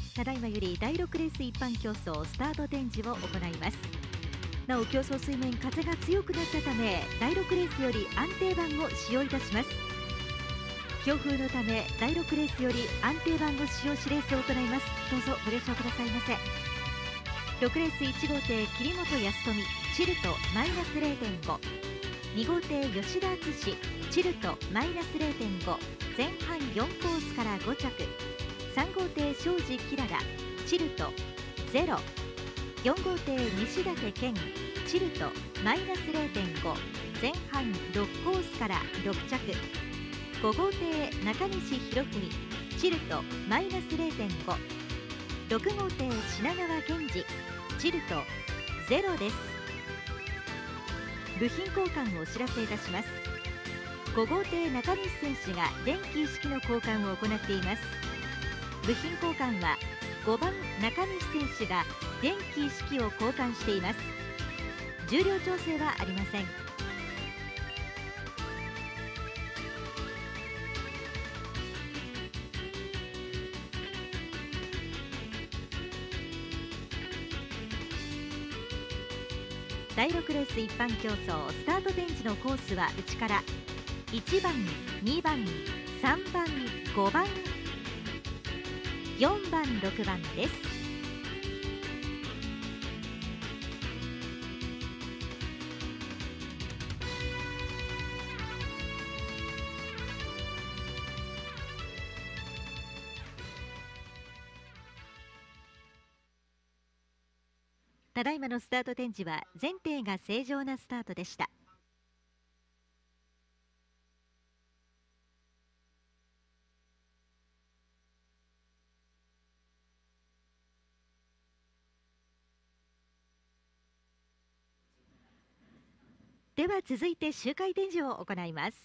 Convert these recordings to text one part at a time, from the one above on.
ただいまより第6レース一般競争スタート展示を行います。なお競争水面風が強くなったため第6レースより安定板を使用いたします。強風のため第6レースより安定板を使用しレースを行います。どうぞご了承くださいませ。6レース1号艇桐本康富チルトマイナス 0.5、 2号艇吉田敦チルトマイナス 0.5、 前半4コースから5着、3号艇庄司キララチルト0、 4号艇西舘健チルトマイナス 0.5、 前半6コースから6着、5号艇中西博文チルトマイナス 0.5、 6号艇品川健二チルト0です。部品交換をお知らせいたします。5号艇中西選手が電気一式の交換を行っています。部品交換は5番中西選手が電気一式を交換しています。重量調整はありません。第6レース一般競争スタート展示のコースは内から1番、2番、3番、5番、4番、6番です。ただいまのスタート展示は全艇が正常なスタートでした。では続いて周回展示を行います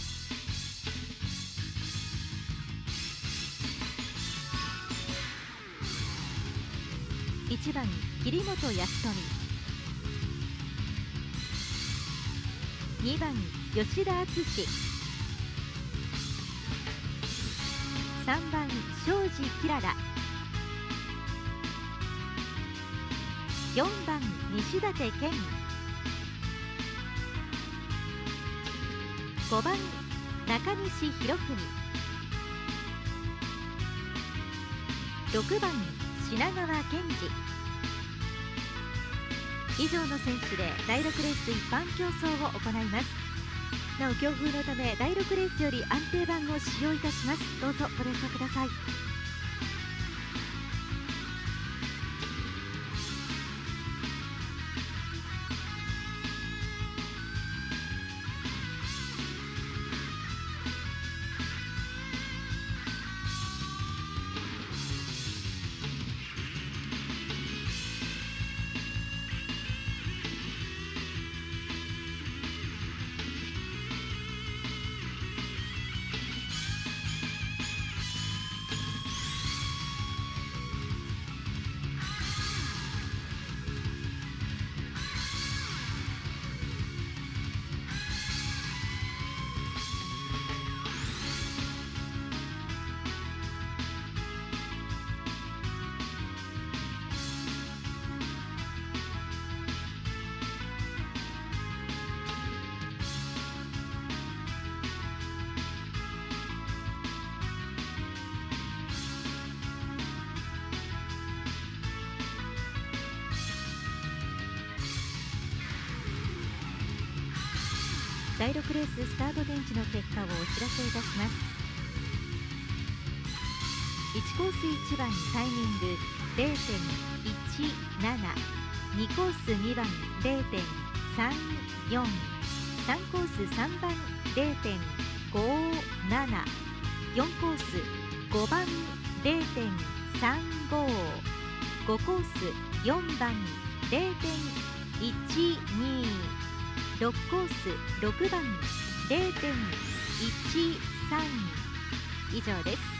。1番桐本康富、2番吉田敦、3番庄司キララ、4番西舘健、5番中西博文、6番品川健二。以上の選手で第6レース一般競争を行います。なお強風のため第6レースより安定板を使用いたします。どうぞご了承ください。第6レーススタート電池の結果をお知らせいたします。1コース1番タイミング 0.17、 2コース2番 0.34、 3コース3番 0.57、 4コース5番 0.35、 5コース4番 0.12、6コース6番 0.13 以上です。